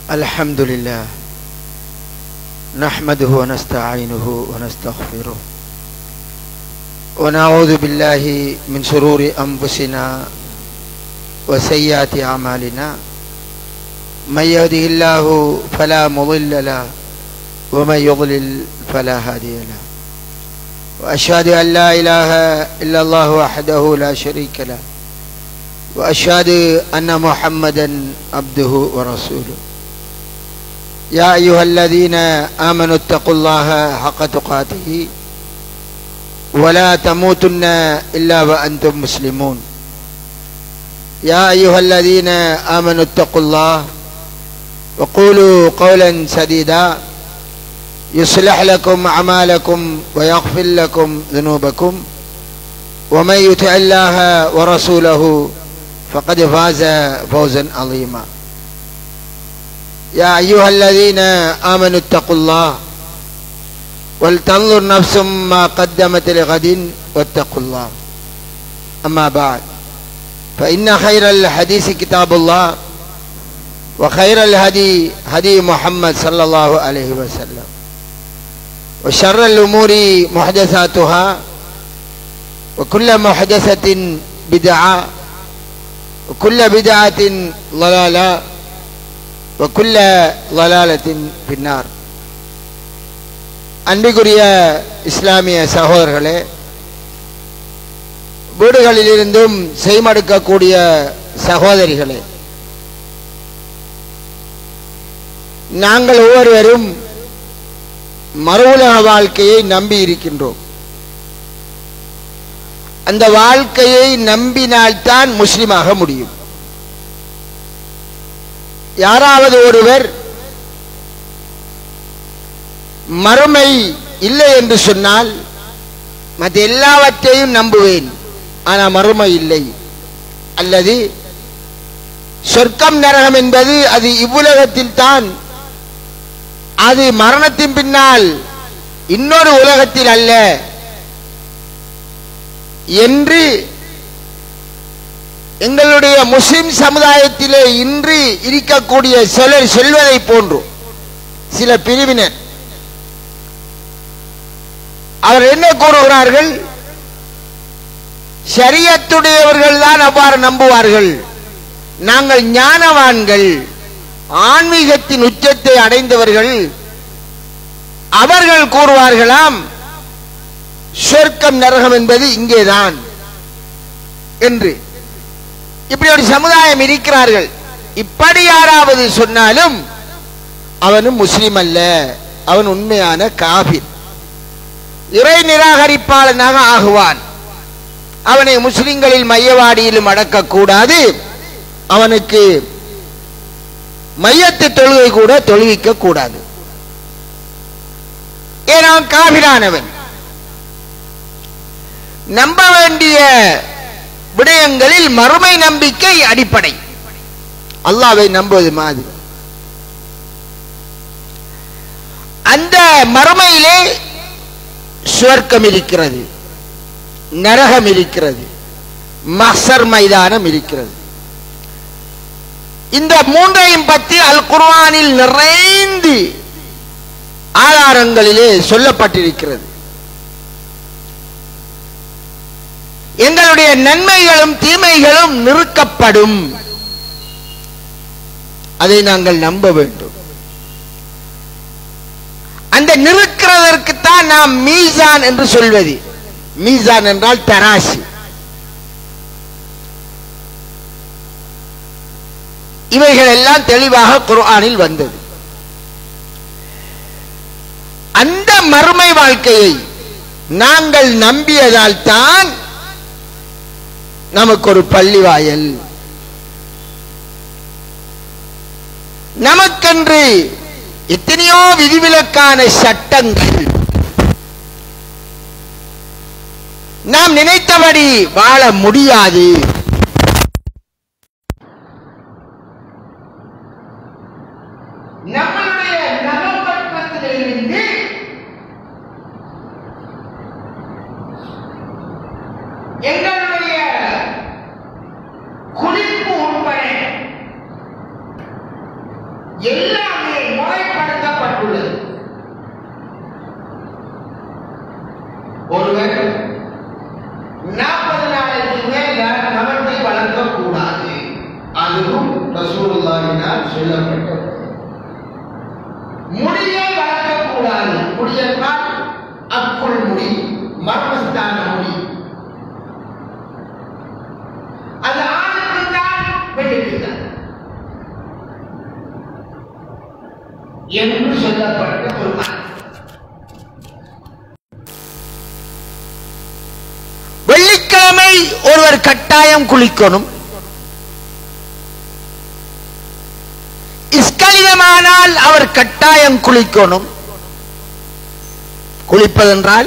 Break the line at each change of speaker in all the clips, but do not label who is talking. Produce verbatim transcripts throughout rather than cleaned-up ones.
الحمد لله نحمده ونستعينه ونستغفره ونعوذ بالله من شرور أنفسنا وسيئات أعمالنا من يهده الله فلا مضل له ومن يضلل فلا هادي له وأشهد أن لا إله إلا الله وحده لا شريك له وأشهد أن محمدا عبده ورسوله يا أيها الذين آمنوا اتقوا الله حق تقاته ولا تموتن إلا وأنتم مسلمون يا أيها الذين آمنوا اتقوا الله وقولوا قولا سديدا يصلح لكم أعمالكم ويغفر لكم ذنوبكم ومن يطع الله ورسوله فقد فاز فوزا عظيما يا أيها الذين آمنوا اتقوا الله ولتنظر نفس ما قدمت لغد واتقوا الله أما بعد فإن خير الحديث كتاب الله وخير الهدي هدي محمد صلى الله عليه وسلم وشر الأمور محدثاتها وكل محدثة بدعة وكل بدعة ضلالة وكل ضلالة في النار. அன்பிற்குரிய இஸ்லாமிய சகோதரர்களே, வீடுகளிலிருந்தும் செய்மடுக்கக்கூடிய சகோதரிகளே, நாங்கள் ஒவ்வொருவரும் மறுவுலக வாழ்க்கையை நம்பி இருக்கின்றோம். அந்த வாழ்க்கையை நம்பினால்தான் முஸ்லிமாக முடியும். யாராவது ஒருவர் மறுமை இல்லை என்று சொன்னால் மற்ற எல்லாவற்றையும் நம்புவேன், ஆனால் மறுமை இல்லை, அல்லது சொர்க்கம் நரகம் என்பது அது இவ்வுலகத்தில் தான், அது மரணத்தின் பின்னால் இன்னொரு உலகத்தில் அல்ல என்று எங்களுடைய முஸ்லிம் சமுதாயத்திலே இன்று இருக்கக்கூடிய சிலர் சொல்வதை போன்று சில பிரிவினர் அவர் என்ன கூறுகிறார்கள்? ஷரியத்துடையவர்கள் தான் அவ்வாறு நம்புவார்கள், நாங்கள் ஞானவான்கள், ஆன்மீகத்தின் உச்சத்தை அடைந்தவர்கள், அவர்கள் கூறுவார்களாம் சொர்க்கம் நரகம் என்பது இங்கேதான் என்று. இப்படி ஒரு சமுதாயம் இருக்கிறார்கள். இப்படி யாராவது சொன்னாலும் அவனும் முஸ்லிம் அல்ல, அவன் உண்மையான காபிர், இறை நிராகரிப்பாளனாக ஆகுவான். அவனை முஸ்லிம்களில் மையவாடியிலும் அடக்கக்கூடாது, அவனுக்கு மையத்து தொழுகை கூட தொழுவிக்க கூடாது, ஏன் அவன் காபிரானவன். நம்ப வேண்டிய விடயங்களில் மறுமை நம்பிக்கை அடிப்படை. அல்லாஹ்வை நம்புவது மாதிரி. அந்த மறுமையிலே சுவர்க்கம் இருக்கிறது, நரகம் இருக்கிறது, மஹ்ஷர் மைதானம் இருக்கிறது. இந்த மூன்றையும் பற்றி அல் குர்ஆனில் நிறைந்து ஆதாரங்களிலே சொல்லப்பட்டிருக்கிறது. எங்களுடைய நன்மைகளும் தீமைகளும் நிறுக்கப்படும், அதை நாங்கள் நம்ப வேண்டும். அந்த நிறுக்கிறதற்குத்தான் நாம் மீசான் என்று சொல்வது. மீசான் என்றால் தராசு. இவைகள் எல்லாம் தெளிவாக குர்ஆனில் வந்தது. அந்த மறுமை வாழ்க்கையை நாங்கள் நம்பியதால் தான் நமக்கு ஒரு பள்ளி வாயல், நமக்கென்று எத்தனையோ விதிவிலக்கான சட்டங்கள், நாம் நினைத்தபடி வாழ முடியாது. நம்முடைய நகப்பட்டத்திலிருந்து எங்களுடைய குளிப்பு உட்பட எல்லா ரஹ்மத்துல்லாஹினால் சொல்லப்பட்டது. முடியை வளர்க்கக்கூடாது. முடி என்றால் அக்குள் முடி, மர்மஸ்தான முடி. அது ஆணுக்கு தான் பெண்ணுக்கு தான் என்று சொல்லப்பட்ட ஒரு வெள்ளிக்கிழமை ஒருவர் கட்டாயம் குளிக்கணும். இஸ்கலிதமானால் அவர் கட்டாயம் குளிக்கணும். குளிப்பதென்றால்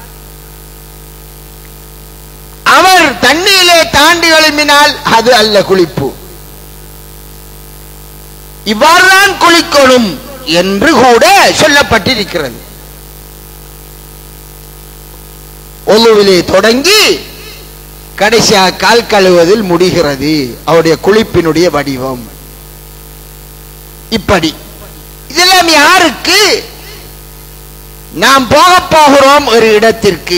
அவர் தண்ணீரிலே தாண்டி எழுப்பினால் அது அல்ல குளிப்பு. இவ்வாறுதான் குளிக்கணும் என்று கூட சொல்லப்பட்டிருக்கிறது. ஒழுவிலே தொடங்கி கடைசியாக கால் கழுவதில் முடிகிறது அவருடைய குளிப்பினுடைய வடிவம். இப்படி இதெல்லாம் யாருக்கு? நாம் போக போகிறோம் ஒரு இடத்திற்கு.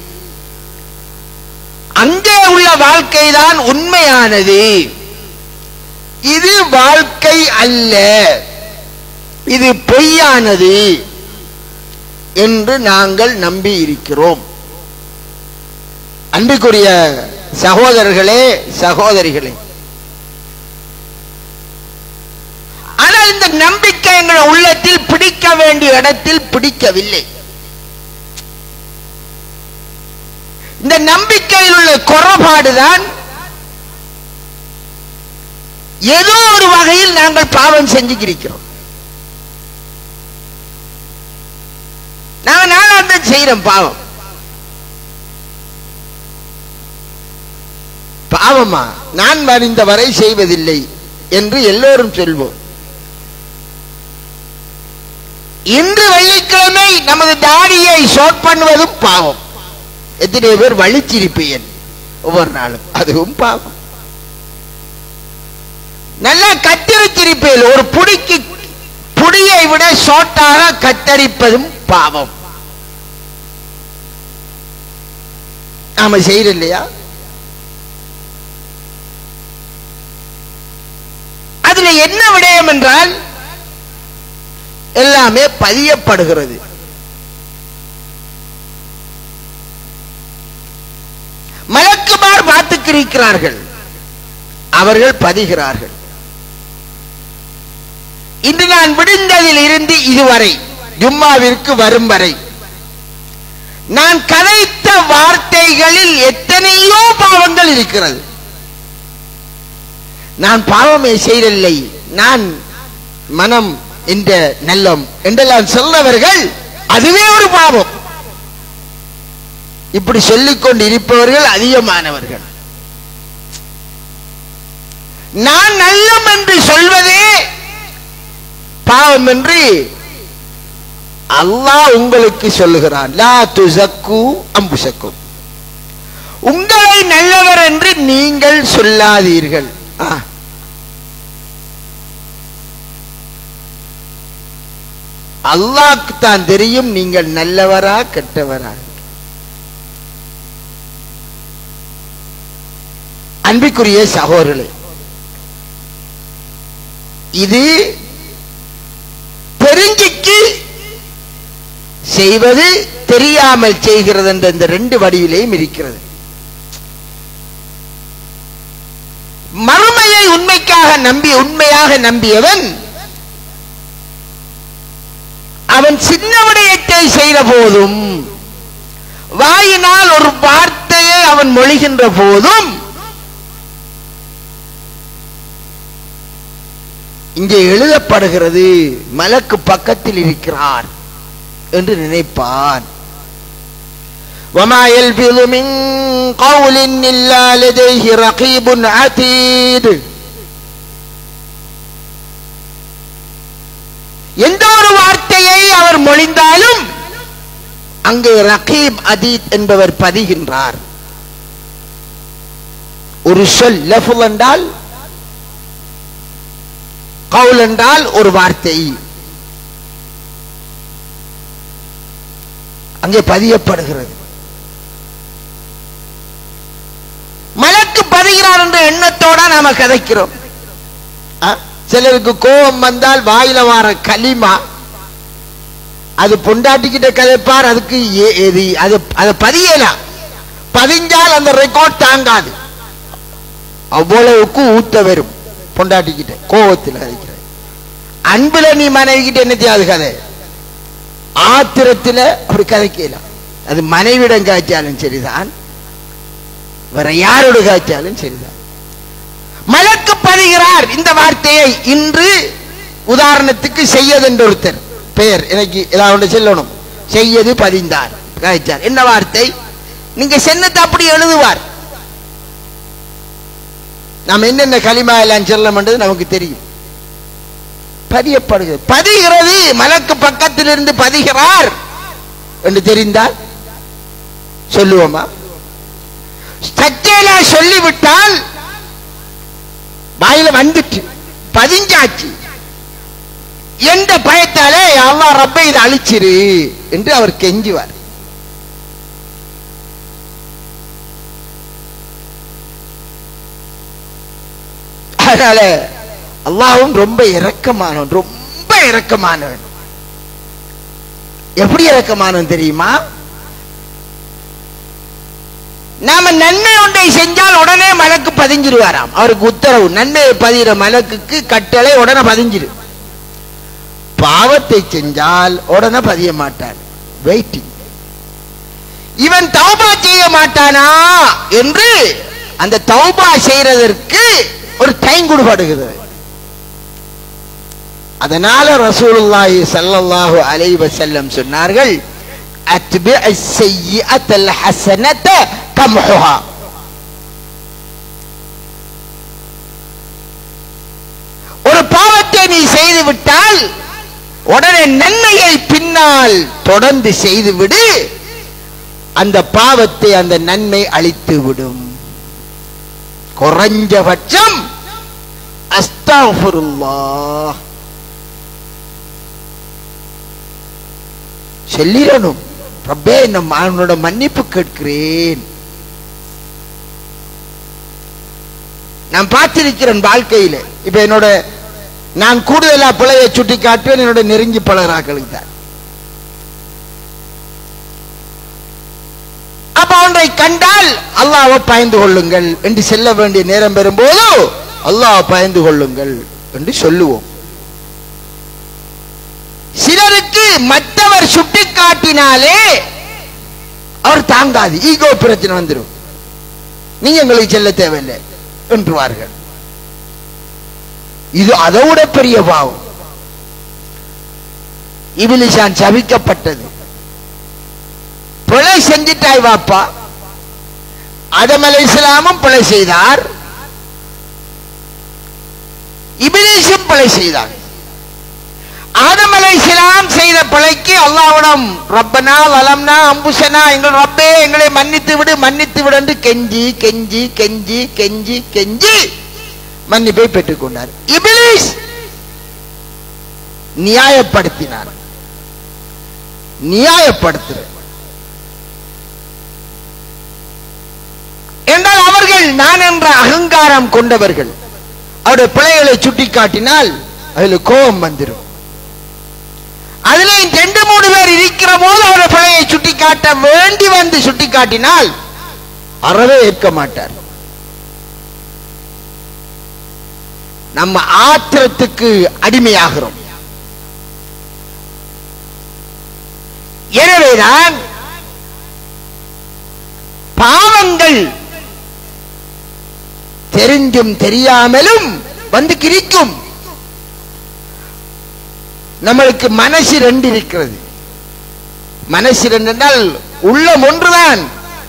அங்கே உள்ள வாழ்க்கை தான் உண்மையானது. இது வாழ்க்கை அல்ல, இது பொய்யானது என்று நாங்கள் நம்பி இருக்கிறோம். அன்புக்குரிய சகோதரர்களே, சகோதரிகளே, ஆனால் இந்த நம்பிக்கை எங்கள் உள்ளத்தில் பிடிக்க வேண்டிய இடத்தில் பிடிக்கவில்லை. இந்த நம்பிக்கையில் உள்ள குறைபாடுதான் ஏதோ ஒரு வகையில் நாங்கள் பாவம் செஞ்சுக்கிறோம். நாங்கள் நாளாந்தான் செய்யறோம் பாவம். பாவமா? நான் அறிந்த வரை செய்வதில்லை என்று எல்லோரும் சொல்வோம். இன்று வெள்ளிக்கிழமை நமது தாடியை ஷார்ட் பண்ணுவதும் பாவம். எத்தனை பேர் வலிச்சிருப்பேன் ஒவ்வொரு நாளும், அதுவும் பாவம். நல்லா கத்தரிச்சிருப்பேன், ஒரு புடிக்கு புடியை விட ஷார்ட்டாக கத்தரிப்பதும் பாவம். நாம செய்யற இல்லையா? அதுல என்ன விடயம் என்றால் எல்லாமே பதியப்படுகிறது. மலக்குமார் பார்த்துக்கிறார்கள், அவர்கள் பதிகிறார்கள். இன்று நான் விடுந்ததில் இருந்து இதுவரை ஜும்மாவிற்கு வரும் வரை நான் கதைத்த வார்த்தைகளில் எத்தனையோ பாவங்கள் இருக்கிறது. நான் பாவமே செய்யவில்லை, நான் மனம் என்ற நல்லம் என்றெல்லாம் சொன்னவர்கள் அதுவே ஒரு பாவம். இப்படி சொல்லிக் கொண்டு இருப்பவர்கள் அதிகமானவர்கள். நான் நல்லம் என்று சொல்வதே பாவம் என்று அல்லாஹ் உங்களுக்கு சொல்லுகிறான். லா துஸக்கு அன்ஃபுஸக்கும், உங்களை நல்லவர் என்று நீங்கள் சொல்லாதீர்கள். அல்லாஹ்க்கு தான் தெரியும் நீங்கள் நல்லவரா கெட்டவரா. அன்பிற்குரிய சகோதரர்களே, இது தெரிஞ்சிக்கு செய்வது, தெரியாமல் செய்கிறது என்ற இந்த ரெண்டு வடிவிலையும் இருக்கிறது. மறுமையை உண்மைக்காக நம்பி உண்மையாக நம்பியவன் அவன் சின்ன விடயத்தை செய்த போதும், வாயினால் ஒரு வார்த்தையை அவன் மொழிகின்ற போதும் இங்கே எழுதப்படுகிறது மலக்கு பக்கத்தில் இருக்கிறார் என்று நினைப்பான். وما يلفظ من قول إلا لديه رقيب عتيد. எந்த ஒரு வார்த்தையை அவர் மொழிந்தாலும் அங்கே ரகீப் அதீத் என்பவர் பதிகின்றார். ஒரு சொல் லஃபுல் என்றால், கவுல் என்றால் ஒரு வார்த்தை அங்கே பதியப்படுகிறது. மலக்கு பதிகிறார் என்ற எண்ணத்தோட நாம கதைக்கிறோம். சிலருக்கு கோபம் வந்தால் வாயில வார களிமா அது பொண்டாட்டிக்கிட்ட கதைப்பார். அதுக்கு அது அதை பதியலாம். பதிஞ்சால் அந்த ரெக்கார்ட் தாங்காது. அவ்வளவுக்கு ஊத்த வரும் பொண்டாட்டிக்கிட்ட கோபத்தில் கதைக்கிற. அன்புல நீ மனைவி கிட்ட என்ன செய்யாது கதை, ஆத்திரத்தில் அப்படி கதைக்கலாம். அது மனைவிடம் காய்ச்சாலும் சரிதான், வேற யாரோட காய்ச்சாலும் சரிதான். மலக்கு பதிகிறார் இந்த வார்த்தையை. இன்று உதாரணத்துக்கு செய்யது என்ற ஒருத்தர் பெயர் எனக்கு ஏதாவது சொல்லணும். செய்யது பதிந்தார் காய்ச்சார். என்ன வார்த்தை? நீங்க சென்னத்தை அப்படி எழுதுவார். நாம் என்னென்ன களிமா எல்லாம் சொல்லணும்ன்றது நமக்கு தெரியும். பதியப்படுகிறது. பதிகிறது மலக்கு பக்கத்தில் இருந்து பதிகிறார் என்று தெரிந்தால் சொல்லுவோமா? சச்சேலா சொல்லிவிட்டால் வாயில வந்துட்டு பதிஞ்சாச்சு என்ற பயத்தாலே அல்லாஹ் ரப்பை இதை அழிச்சிரு என்று அவர் கெஞ்சுவார். அதனால அல்லாஹ்வும் ரொம்ப இரக்கமானவன், ரொம்ப இரக்கமானவன். எப்படி இரக்கமானவன் தெரியுமா? நாம நன்மை ஒன்றை செஞ்சால் உடனே மலக்கு பதிஞ்சிருவாராம். அவருக்கு உத்தரவு. நன்மை பதிகிற மலக்குக்கு கட்டளை உடனே பதிஞ்சிரு. பாவத்தை செஞ்சால் உடனே பதிய மாட்டான், வெயிட்டிங். இவன் தௌபா செய்ய மாட்டானா என்று அந்த தௌபா செய்யறதற்கு ஒரு டைம் கொடுக்கப்படுகிறது. அதனால ரசூலுல்லாஹி ஸல்லல்லாஹு அலைஹி வஸல்லம் சொன்னார்கள், அத்பிஅ ஸய்யிஅத்தல் ஹஸனத தம்ஹுஹா. ஒரு பாவத்தை நீ செய்து விட்டால் உடனே நன்மையை பின்னால் தொடர்ந்து செய்துவிடு. அந்த பாவத்தை அந்த நன்மை அழித்து விடும். குறைஞ்சபட்சம் அஸ்தக்ஃபிருல்லாஹ் சொல்லிடணும். ரப்பே, என்னோட மன்னிப்பு கேட்கிறேன். நான் பார்த்திருக்கிறேன் வாழ்க்கையில. இப்ப என்னோட நான் கூடுதலா பிழையை சுட்டி காட்டுவேன் என்னோட நெருங்கி பழகிறாக்களுக்கு தான். அப்ப ஒன்றை கண்டால் அல்லாஹ்வை பயந்து கொள்ளுங்கள் என்று செல்ல வேண்டிய நேரம் பெறும்போது அல்லாஹ்வை பயந்து கொள்ளுங்கள் என்று சொல்லுவோம். சிலருக்கு மற்றவர் சுட்டி காட்டினாலே அவர் தாங்காது, ஈகோ பிரச்சனை வந்துடும். நீங்க எங்களுக்கு செல்ல தேவையில்லை என்றுவார்கள். இது அதோட பெரிய பாவம். இபிலிசான் சபிக்கப்பட்டது. பிழை செஞ்சிட்டாய் வாப்பா. ஆதம் அலைஹிஸ்ஸலாமும் பிழை செய்தார், இபிலிசும் பிழை செய்தார். ஆதம் அலைஹிஸ்ஸலாம் செய்த பிழைக்கு அல்லாஹ்விடம் ரப்பனா வலம்னா அம்புசனா, எங்கள் ரப்பே எங்களை மன்னித்து விடு மன்னித்து விடு என்று கெஞ்சி கெஞ்சி கெஞ்சி கெஞ்சி கெஞ்சி மன்னிப்பை பெற்றுக் கொண்டார். இபிலிஸ் நியாயப்படுத்தினார். நியாயப்படுத்துற என்றால் அவர்கள் நான் என்ற அகங்காரம் கொண்டவர்கள். அவருடைய பிழைகளை சுட்டி காட்டினால் அதில் கோபம் வந்துடும். அதுல ரெண்டு மூணு பேர் இருக்கிற போது அவருடைய பிழையை சுட்டி காட்ட வேண்டி வந்து சுட்டி காட்டினால் அறவே ஏற்க மாட்டார். நம்ம ஆத்திரத்துக்கு அடிமையாகிறோம். எனவேதான் பாவங்கள் தெரிஞ்சும் தெரியாமலும் வந்து கிரிக்கும். நம்மளுக்கு மனசு ரெண்டு இருக்கிறது. மனசு ரெண்டு என்றால் உள்ளம் ஒன்றுதான்.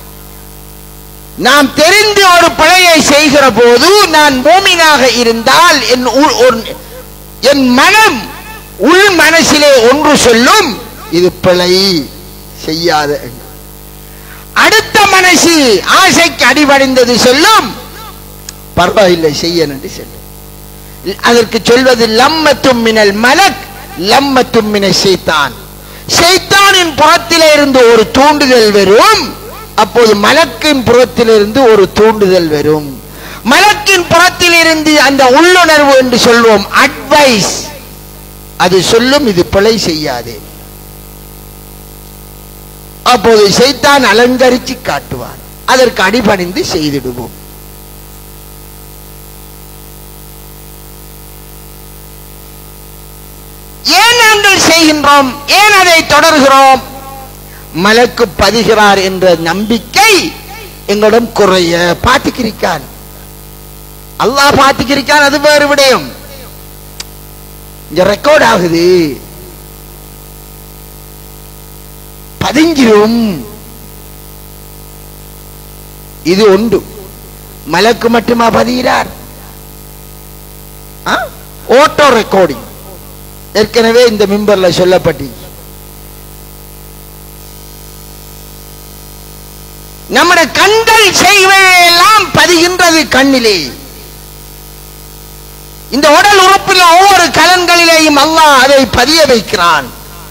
நாம் தெரிந்து ஒரு பிழையை செய்கிற போது நான் மூமினாக இருந்தால் என் மனம் உள் மனசிலே ஒன்று சொல்லும், இது பிழை செய்யாத. அடுத்த மனசு ஆசைக்கு அடிபடைந்தது சொல்லும், பரவாயில்லை செய்ய என்று சொல்லும். அதற்கு சொல்வது லம்மத்தும் மினல் மலக் லம்மத்தும் மின ஷைத்தான். ஷைத்தானின் புறத்திலே இருந்து ஒரு தூண்டுதல் வரும், அப்போது மலக்கின் புறத்திலிருந்து ஒரு தூண்டுதல் வரும். மலக்கு உள்ளத்தின் புறத்தில் இருந்து அந்த உள்ளுணர்வு என்று சொல்வோம், அட்வைஸ், அது சொல்லும் இது பிழை செய்யாதே. அப்போது ஷைத்தான் அலங்கரிச்சு காட்டுவான், அதற்கு அடிபணிந்து செய்திடுவோம். ஏன் நாங்கள் செய்கின்றோம், ஏன் அதை தொடர்கிறோம்? மலக்கு பதிகிறார் என்ற நம்பிக்கை எங்களிடம் குறைய. பாத்துக்கிறிக்கான், அல்லாஹ் பாத்துக்கிறிக்கான், அது வேறு விடயம். இங்க ரெக்கார்ட் ஆகுது, பதிஞ்சிரும். இது ஒன்று. மலக்கு மட்டுமா பதிகிறார்? ஓட்டோ ரெக்கார்டிங் ஏற்கனவே இந்த மிம்பர்ல சொல்லப்பட்டு, நம்முடைய கண்கள் செய்வதையெல்லாம் பதிகின்றது கண்ணிலே. இந்த உடல் உறுப்பில் ஒவ்வொரு கலன்களிலேயும் அல்லாஹ் அதை பதிய வைக்கிறான்.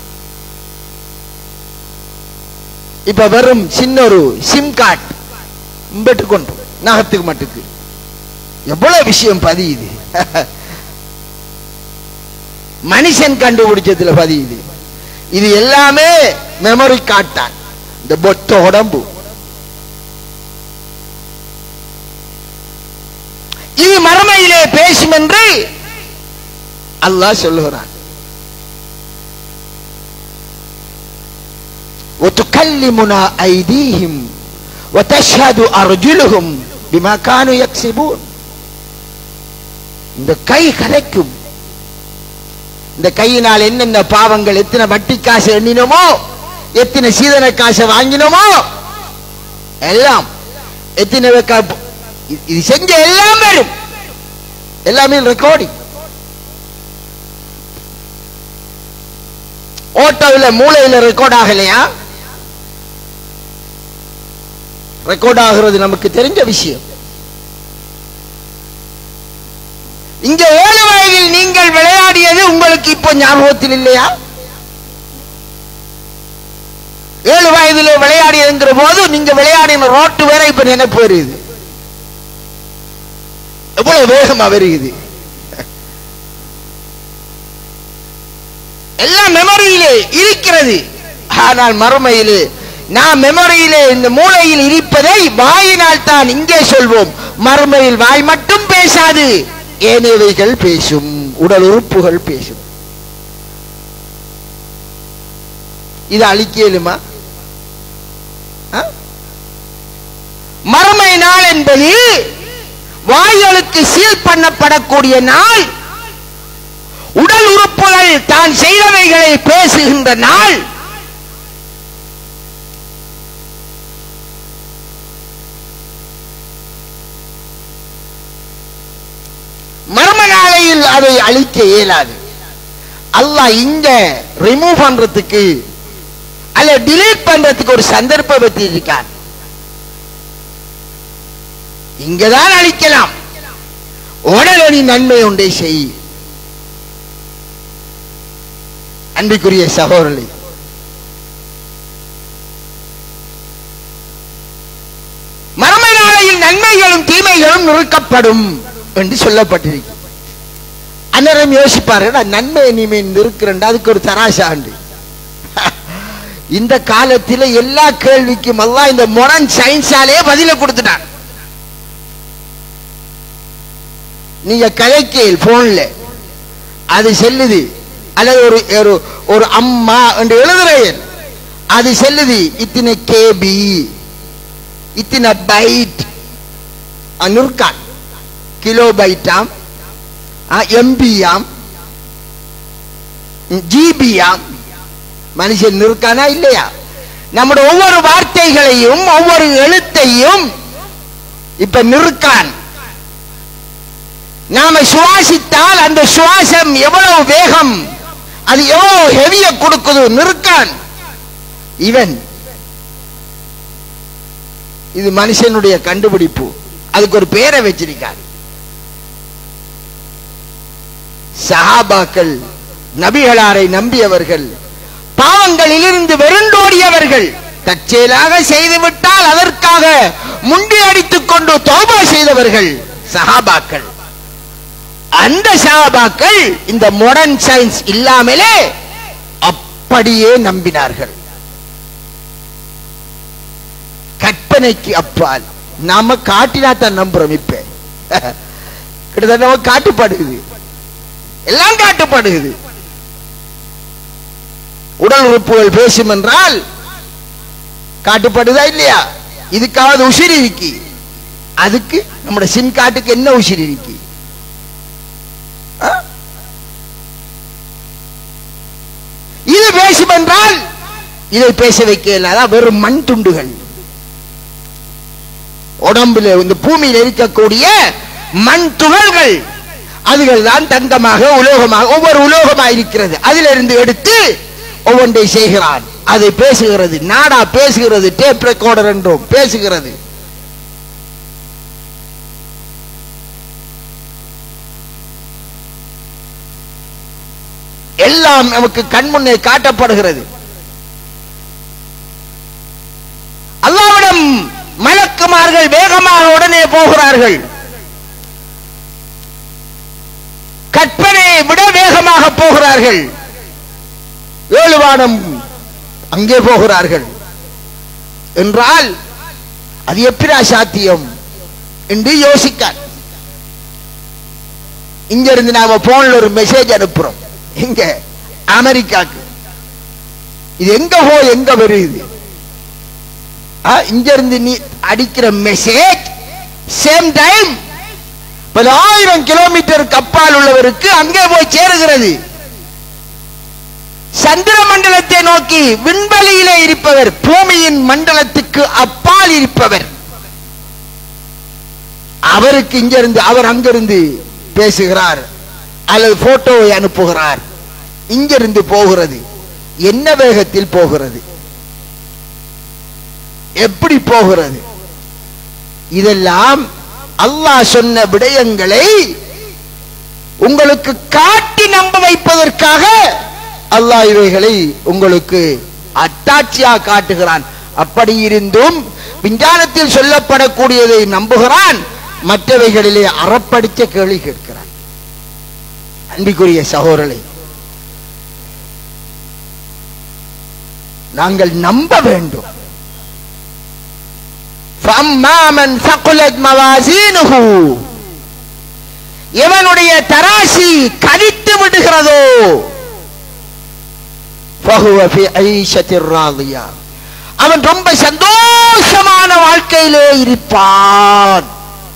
இப்ப வெறும் சின்ன ஒரு சிம் கார்டு பெற்றுக்கொண்டு நகத்துக்கு மட்டுக்கு எவ்வளவு விஷயம் பதியுது. மனுஷன் கண்டுபிடிச்சதுல பதியுது. இது எல்லாமே மெமரி கார்டு தான். இந்த பொத்த உடம்பு இது மறுமையிலே பேசும் என்று அல்லாஹ் சொல்லுகிறான். وتكلمنا أيديهم وتشهد أرجلهم بما كانوا يكسبون. இந்த கை கரைக்கும். இந்த கையினால் என்னென்ன பாவங்கள், எத்தனை வட்டி காசு எண்ணினோமோ, எத்தனை சீதன காசை வாங்கினோமோ எல்லாம், எத்தனை இது செஞ்ச எல்லாம் வரும். எல்லாமே ரெக்கார்டிங். ஓட்டோவில் மூளையில் ரெக்கார்ட் ஆகலையா? ரெக்கார்ட் ஆகிறது நமக்கு தெரிஞ்ச விஷயம். இங்க ஏழு வயதில் நீங்கள் விளையாடியது உங்களுக்கு இப்போ ஞாபகத்தில் இல்லையா? ஏழு வயதிலே விளையாடியதுங்கிற போது நீங்க விளையாடின ரோட்டு வேற இப்ப நினைப்பு வருது. எவ்வளவு வேகமா வருகிறது. எல்லாம் மெமரியிலே இருக்கிறது. ஆனால் மறுமையிலே நாம் மெமரியிலே இந்த மூளையில் இருப்பதை வாயினால் தான் இங்கே சொல்வோம். மறுமையில் வாய் மட்டும் பேசாது, ஏனையவைகள் பேசும், உடல் உறுப்புகள் பேசும். இது அழிக்கலுமா? மறுமை நாள் என்பது வாய்களுக்கு சீல் பண்ணப்படக்கூடிய நாள். உடல் உறுப்புகள் தான் செய்தவைகளை பேசுகின்ற நாள். மர்ம நாளையில் அதை அழிக்க இயலாது. அல்லாஹ் இங்க ரிமூவ் பண்றதுக்கு அல்ல டிலீட் பண்றதுக்கு ஒரு சந்தர்ப்பம் வச்சிருக்கான். இங்கதான் அழிக்கலாம். உடனடி நன்மை ஒன்றை செய். அன்பிற்குரிய சகோதரர்களே, மறுமை நாளையில் நன்மைகளும் தீமைகளும் நிறுக்கப்படும் என்று சொல்லப்பட்டிருக்கு. அன்னரம் யோசிப்பாரு, நன்மை இனிமே நிறுக்கிறேன், அதுக்கு ஒரு தராசாண்டு. இந்த காலத்தில் எல்லா கேள்விக்கும் அல்லாஹ் இந்த மாடர்ன் சயின்ஸாலே பதில கொடுத்துட்டான். நீங்க கலைக்கேல் போன்ல அது செல்லுது, அல்லது ஒரு ஒரு அம்மா என்று எழுதுறேன், அது செல்லுது இத்தனை கேபி, இத்தனை பைட் நிற்கான், கிலோ பைட்டாம், எம்பியாம், ஜிபியாம். மனுஷன் நிற்கானா இல்லையா? நம்முடைய ஒவ்வொரு வார்த்தைகளையும் ஒவ்வொரு எழுத்தையும் இப்ப நிற்கான். நாம சுவாசித்தால் அந்த சுவாசம் எவ்வளவு வேகம், அது எவ்வளவு ஹெவிய கொடுக்குது, நிற்கான். இவன் இது மனுஷனுடைய கண்டுபிடிப்பு. அதுக்கு ஒரு பேரை வச்சிருக்கார். சஹாபாக்கள், நபிகளாரை நம்பியவர்கள், பாவங்களிலிருந்து வெறுண்டோடியவர்கள், தற்செயலாக செய்துவிட்டால் அதற்காக முண்டி அடித்துக் கொண்டு தௌபா செய்தவர்கள், சஹாபாக்கள். அந்த சஹாபாக்கள் இந்த மாடர்ன் சயின்ஸ் இல்லாமலே அப்படியே நம்பினார்கள். கற்பனைக்கு அப்பால் நாம காட்டினா தான் நம்புறோம். இப்ப கிட்டத்தட்ட நம்ம காட்டுப்படுகிறது, எல்லாம் காட்டுப்படுகிறது. உடல் உறுப்புகள் பேசும் என்றால் காட்டுப்படுதா இல்லையா? இதுக்காவது உசிரி இருக்கு. அதுக்கு நம்முடைய சிம் காட்டுக்கு என்ன உசிரி இருக்கு? இது பேசும் என்றால் இதை பேச வைக்க வெறும் மண் துண்டுகள். உடம்புல இந்த பூமியில் இருக்கக்கூடிய மண் துகள்கள், அதுகள் தான் தங்கமாக உலோகமாக ஒவ்வொரு உலோகமாக இருக்கிறது. அதிலிருந்து எடுத்து ஒவ்வொன்றை செய்கிறான். அதை பேசுகிறது, நாடா பேசுகிறது, டேப் ரெக்கார்டர் என்றும் பேசுகிறது. எல்லாம் நமக்கு கண்முன்னே காட்டப்படுகிறது. அல்லாஹ்விடம் மலக்குமார்கள் வேகமாக உடனே போகிறார்கள். கற்பனையை விட வேகமாக போகிறார்கள். ஏழு வானம் அங்கே போகிறார்கள் என்றால் அது எப்படி சாத்தியம் என்று யோசிக்க, இங்க இருந்து நாம போன்ல ஒரு மெசேஜ் அனுப்புறோம். இங்க அமெரிக்காக்கு இது எங்க போய் எங்க வருது? இங்க இருந்து நீ அடிக்கிற மெசேஜ் சேம் டைம் பல ஆயிரம் கிலோமீட்டர் கப்பால் உள்ளவருக்கு அங்கே போய் சேருகிறது. சந்திர மண்டலத்தை நோக்கி விண்வெளியிலே இருப்பவர், பூமியின் மண்டலத்துக்கு அப்பால் இருப்பவர், அவருக்கு இங்கிருந்து அவர் அங்கிருந்து பேசுகிறார் அல்லது போட்டோவை அனுப்புகிறார். இங்கிருந்து போகிறது. என்ன வேகத்தில் போகிறது? எப்படி போகிறது? இதெல்லாம் அல்லாஹ் சொன்ன விடயங்களை உங்களுக்கு காட்டி நம்ப வைப்பதற்காக அல்லாஹ் இவைகளை உங்களுக்கு அத்தாட்சியாக காட்டுகிறான். அப்படி இருந்தும் விஞ்ஞானத்தில் சொல்லப்படக்கூடியதை நம்புகிறான், மற்றவைகளிலே அறப்படித்த கேள்வி கேட்கிறான். அன்பிற்குரிய சகோதரர்களே, நாங்கள் நம்ப வேண்டும். எவனுடைய தராசி கடித்து விடுகிறதோ அவன் ரொம்ப சந்தோஷமான வாழ்க்கையிலே இருப்பான்.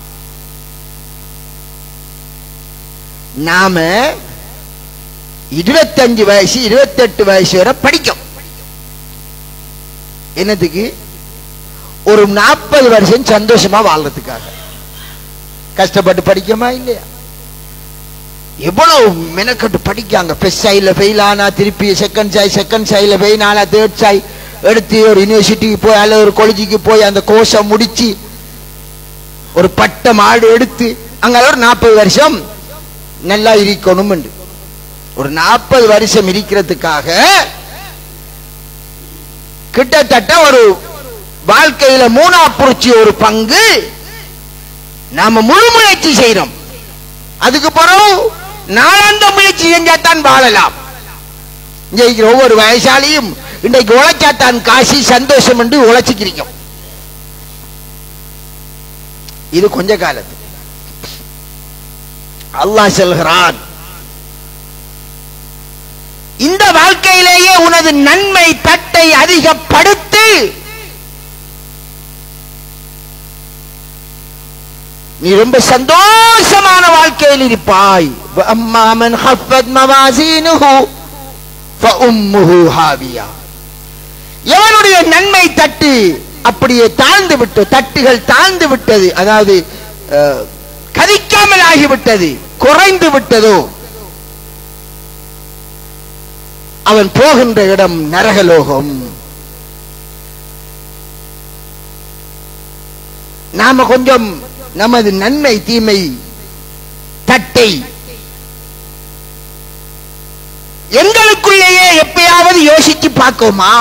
நாம இருபத்தஞ்சு வயசு இருபத்தெட்டு வயசு வரை படிக்கும். என்னதுக்கு? ஒரு நாற்பது வருஷம் சந்தோஷமா வாழ்றதுக்காக. கஷ்டப்பட்டு படிக்கமா இல்லையா? எவ்வளவு மெனக்கட்டு படிக்காங்க. ஃபர்ஸ்ட் சைல ஃபெயில் ஆனா திருப்பி செகண்ட் சாய், செகண்ட் சைல ஃபெயில் ஆனா தேர்ட் சாய் எடுத்து ஒரு யூனிவர்சிட்டிக்கு போய் அல்ல ஒரு காலேஜுக்கு போய் அந்த கோர்ஸை முடிச்சு ஒரு பட்டம் ஆடு எடுத்து அங்க ஒரு நாற்பது வருஷம் நல்லா இருக்கணும். ஒரு நாற்பது வருஷம் இருக்கிறதுக்காக கிட்டத்தட்ட ஒரு வாழ்க்கையில மூணா புரிச்சி ஒரு பங்கு நாம முழு முயற்சி செய்யறோம். அதுக்கு பிறகு நாளாந்த முயற்சி செஞ்சாத்தான் வாழலாம். இங்க ஒவ்வொரு வயசாலியும் இன்றைக்கு உழைச்சாத்தான் காசி சந்தோஷம் என்று உழைச்சிக்கிறீங்க. இது கொஞ்ச காலத்து. அல்லாஹ் சொல்கிறான், இந்த வாழ்க்கையிலேயே உனது நன்மை தட்டை அதிகப்படுத்தி நீ ரொம்ப சந்தோஷமான வாழ்க்கையில் இருப்பாய். அம்மாமன் ஹஃபத் மவாசீனுஹு ஃபஉம்முஹு ஹாவியா. எவனுடைய நன்மை தட்டு அப்படியே தாழ்ந்து விட்டு, தட்டுகள் தாழ்ந்து விட்டது, அதாவது கதிக்காமல் ஆகிவிட்டது, குறைந்து விட்டதோ, அவன் போகின்ற இடம் நரகலோகம். நாம கொஞ்சம் நமது நன்மை தீமை தட்டை எங்களுக்குள்ளேயே எப்பயாவது யோசிச்சு பார்க்கோமா?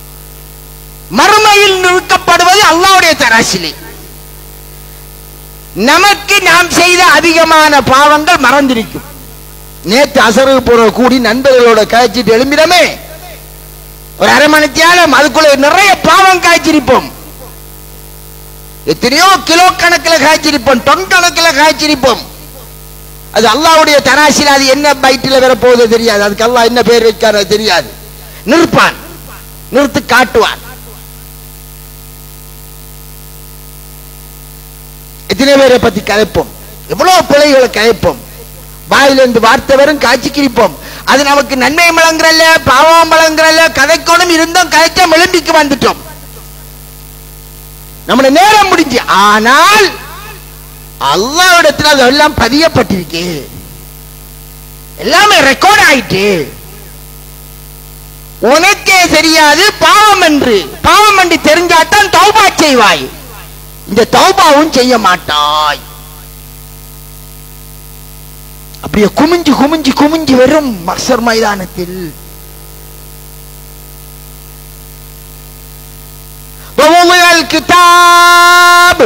மறுமையில் நிறுத்தப்படுவது அல்லாஹ்வுடைய தராசிலே. நமக்கு நாம் செய்த அதிகமான பாவங்கள் மறந்திருக்கும். நேற்று அசரு போற கூடி நண்பர்களோட காய்ச்சிட்டு எழும்பிடமே ஒரு அரை மணி நேரம் அதுக்குள்ள நிறைய பாவம் காய்ச்சிருப்போம். எத்தனையோ கிலோ கணக்கில் காய்ச்சிருப்போம், டொன் கணக்கில் காய்ச்சிருப்போம். அது அல்லாஹ்வுடைய தராசில் அது என்ன பைட்டில் வரப்போகுது தெரியாது. அதுக்கு அல்லாஹ் என்ன பேர் வைக்காத தெரியாது. நிற்பான், நிறுத்து காட்டுவான். எத்தனை பேரை பத்தி கதைப்போம், எவ்வளவு பிள்ளைகளை கதைப்போம், வாயிலிருந்து வார்த்தை வரும் காய்ச்சி கிரிப்போம். அது நமக்கு நன்மை வழங்குறல்ல பாவம் வழங்குறல்ல கதைக்கோணும் இருந்தோம், கதைச்சா விளம்பிக்கு வந்துட்டோம், நம்முடைய நேரம் முடிஞ்சு. ஆனால் அல்லாஹ்விடத்தில் அதெல்லாம் பதியப்பட்டிருக்கு, எல்லாமே ரெக்கார்ட் ஆயிட்டு. உனக்கே தெரியாது பாவம் என்று. பாவம் என்று தெரிஞ்சாத்தான் தௌபா செய்வாய். இந்த தௌபாவும் செய்ய மாட்டாய். அப்படியே குமிஞ்சு குமிஞ்சு குமிஞ்சு வரும் மஹ்ஷர் மைதானத்தில். கிதாப்,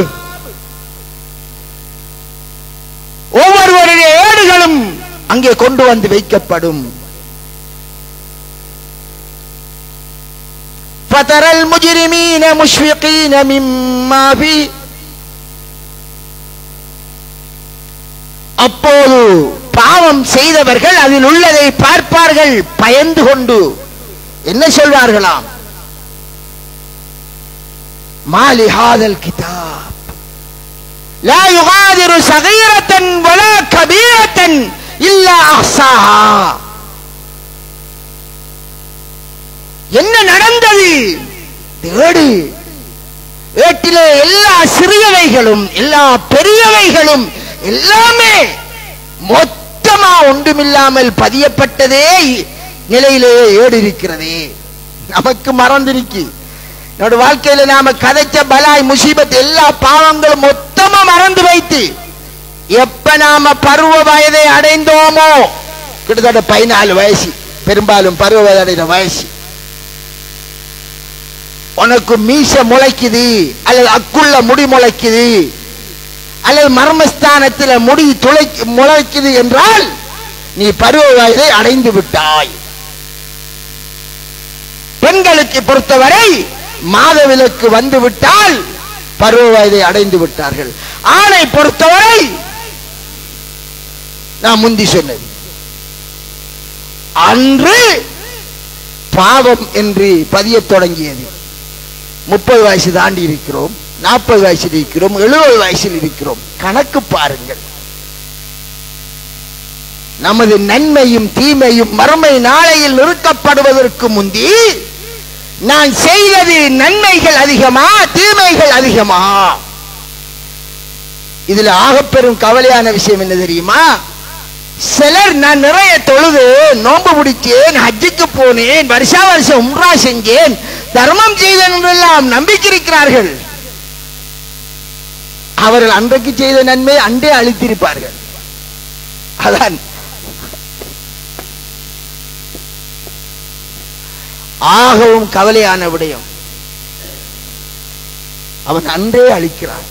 ஒவ்வொருவருடைய ஏடுகளும் அங்கே கொண்டு வந்து வைக்கப்படும். ஃபதரல் முஜ்ரிமீன முஷ்ஃபிகீன மிம்மா ஃபீ, அப்போது பாவம் செய்தவர்கள் அதில் உள்ளதை பார்ப்பார்கள், பயந்து கொண்டு என்ன சொல்வார்களாம், மாலி ஹாதல் கிதாப் லா யுகாதிரு ஸகீரத்தன் வலா கபீரத்தன் இல்லா அஹ்ஸாஹா. என்ன நடந்தது? ஏடு, ஏட்டிலே எல்லா சிறியவைகளும் எல்லா பெரியவைகளும் எல்லாமே மொத்தமா ஒன்றுமில்லாமல் பதியப்பட்டதே நிலையிலேயே ஏடு இருக்கிறதே. நமக்கு மறந்திருக்கு. என்னோட வாழ்க்கையில நாம கதைச்ச பலாய் முசீபத் எல்லா பாவங்களும் மொத்தமா மறந்து வைத்து எப்ப நாம பருவ வயதை அடைந்தோமோ, கிட்டத்தட்ட பதினாலு வயசு, பெரும்பாலும் பருவ வயது அடைந்த வயசு, உனக்கு மீச முளைக்குது அல்லது அக்குள்ள முடி முளைக்குது அல்லது மர்மஸ்தானத்தில் முடி துளை முளைக்குது என்றால் நீ பருவ வயதை அடைந்து விட்டாய். பெண்களுக்கு பொறுத்தவரை மாதவிலக்கு வந்து விட்டால் பருவ வயதை அடைந்து விட்டார்கள். ஆணை பொறுத்தவரை நான் முந்தி சொன்னது, அன்று பாவம் என்று பதிய தொடங்கியது. முப்பது வயசு தாண்டி இருக்கிறோம், நாற்பது வயசில் இருக்கிறோம், எழுபது வயசில் இருக்கிறோம். கணக்கு பாருங்கள். நமது நன்மையும் தீமையும் மறுமை நாளையில் நிறுத்தப்படுவதற்கு முந்தி நான் செய்தது நன்மைகள் அதிகமா தீமைகள் அதிகமா? இதுல ஆகப்பெரும் கவலையான விஷயம் என்ன தெரியுமா? சிலர் நான் நிறைய தொழுது நோன்பு பிடிச்சேன், ஹஜ்ஜுக்கு போனேன், வருஷா வருஷம் உம்ரா செஞ்சேன், தர்மம் செய்தேன் என்றெல்லாம் நம்பிக்கை இருக்கிறார்கள். அவர்கள் அன்றைக்கு செய்த நன்மை அன்றே அளித்திருப்பார்கள். அதான் ஆகவும் கவலையான விடயம். அவன் அன்றே அளிக்கிறான்.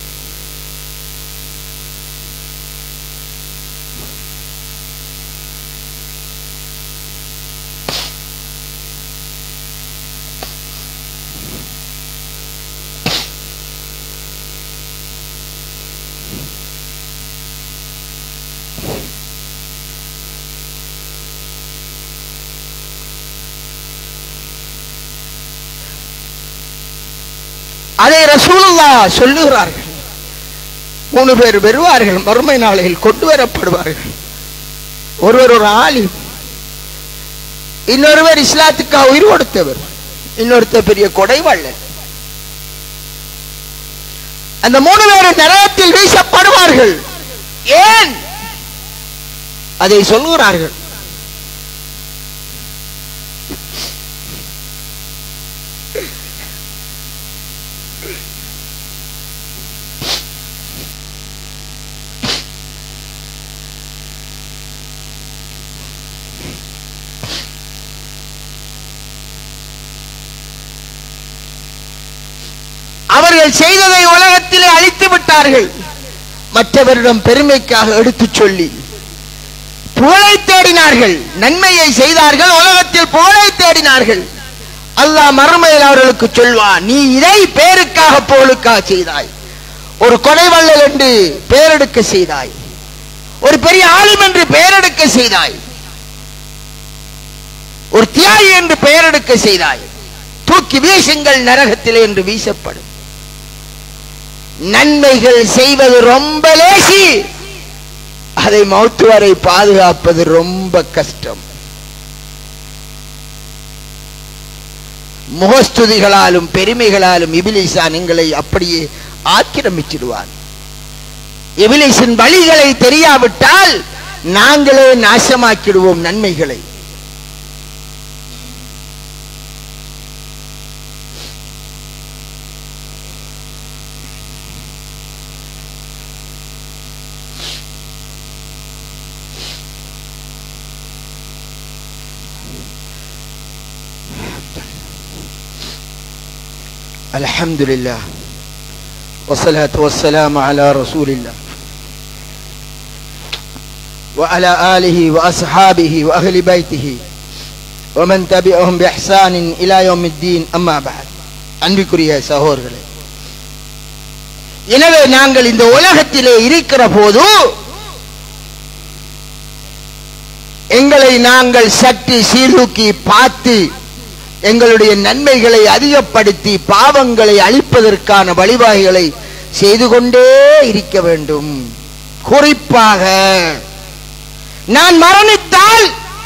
அதை ரசூலுல்லாஹ் சொல்லுகிறார்கள். மூணு பேர் வருவார்கள், மறுமை நாளையில் கொண்டு வரப்படுவார்கள். ஒருவர் ஒரு ஆலிம், இன்னொருவர் இஸ்லாத்துக்காக உயிர் கொடுத்தவர், இன்னொருத்தர் பெரிய கொடைவள்ளல். அந்த மூணு பேரும் நரகத்தில் வீசப்படுவார்கள். ஏன் அதை சொல்லுகிறார்கள்? அவர்கள் செய்ததை உலகத்திலே அழித்து விட்டார்கள். மற்றவரிடம் பெருமைக்காக எடுத்து சொல்லி புகழை தேடினார்கள், நன்மையை செய்தார்கள், உலகத்தில் புகழை தேடினார்கள். அல்லாஹ் மறுமையில் அவர்களுக்கு சொல்வான், நீ இதை பேருக்காக புகழுக்காக செய்தாய், ஒரு கொடைவள்ளல் என்று பெயரெடுக்க செய்தாய், ஒரு பெரிய ஆலிம் என்று பெயரெடுக்க செய்தாய், ஒரு தியாகி என்று பெயரெடுக்க செய்தாய், தூக்கி வீசுங்கள் நரகத்திலே என்று வீசப்படும். நன்மைகள் செய்வது ரொம்ப லேசி, அதை மௌத்து வரை பாதுகாப்பது ரொம்ப கஷ்டம். முகஸ்துதிகளாலும் பெருமைகளாலும் இபிலிசா எங்களை அப்படியே ஆக்கிரமிச்சிடுவான். இபிலிசின் வழிகளை தெரியாவிட்டால் நாங்களே நாசமாக்கிடுவோம் நன்மைகளை. அல்ஹம்துலில்லாஹ் வஸ்ஸலாத்து வஸ்ஸலாமு அலா ரசூலில்லாஹ் وعلى آله وأصحابه وأهل بيته ومن تبعهم بإحسان إلى يوم الدين أما بعد. அன்பிற்குரிய சகோதரர்களே, எனவே நாங்கள் இந்த உலகத்திலே இருக்கிற போது எங்களை நாங்கள் சற்று சீர்தூக்கி பார்த்து எங்களுடைய நன்மைகளை அதிகப்படுத்தி பாவங்களை அழிப்பதற்கான வழிவகைகளை செய்து கொண்டே இருக்க வேண்டும். குறிப்பாக நான் மரணித்தால்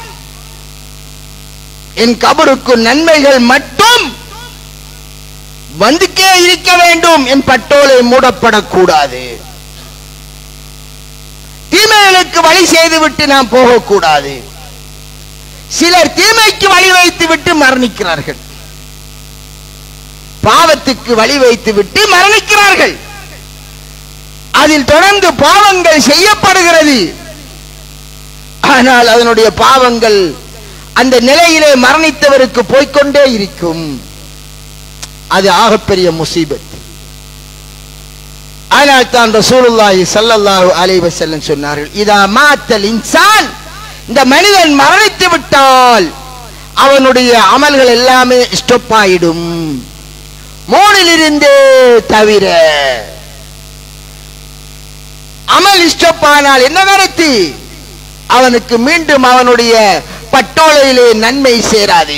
என் கபருக்கு நன்மைகள் மட்டும் வந்துக்கே இருக்க வேண்டும், என் பட்டோலை மூடப்படக்கூடாது. தீமைகளுக்கு வழி செய்துவிட்டு நாம் போகக்கூடாது. சிலர் தீமைக்கு வழி வைத்து விட்டு மரணிக்கிறார்கள், பாவத்துக்கு வழி வைத்து விட்டு மரணிக்கிறார்கள். அதில் தொடர்ந்து பாவங்கள் செய்யப்படுகிறது. ஆனால் அதனுடைய பாவங்கள் அந்த நிலையிலே மரணித்தவருக்கு போய்கொண்டே இருக்கும். அது ஆகப்பெரிய முசீபத். ஆனால் தான் ரசூலுல்லாஹி ஸல்லல்லாஹு அலைஹி வஸல்லம் சொன்னார்கள், இதா மாத்தல் இன்சான், இந்த மனிதன் மரணித்து விட்டால் அவனுடைய அமல்கள் எல்லாமே ஸ்டாப் ஆயிடும், மூணிலிருந்தே தவிர. அமல் ஸ்டாப் ஆனால் என்ன கருத்து? அவனுக்கு மீண்டும் அவனுடைய பட்டோலையிலே நன்மை சேராது.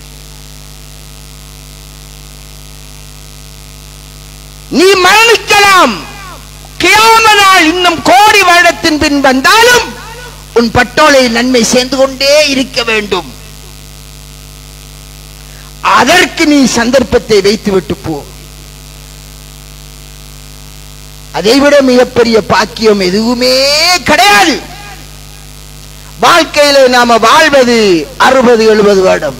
நீ மரணிக்கலாம், கியாம நாள் இன்னும் கோடி வருடத்தின் பின் வந்தாலும் உன் பட்டோலை நன்மை சேர்ந்து கொண்டே இருக்க வேண்டும். அதற்கு நீ சந்தர்ப்பத்தை வைத்துவிட்டு போ. அதைவிட மிகப்பெரிய பாக்கியம் எதுவுமே கிடையாது. வாழ்க்கையில நாம வாழ்வது அறுபது எழுபது வருடம்.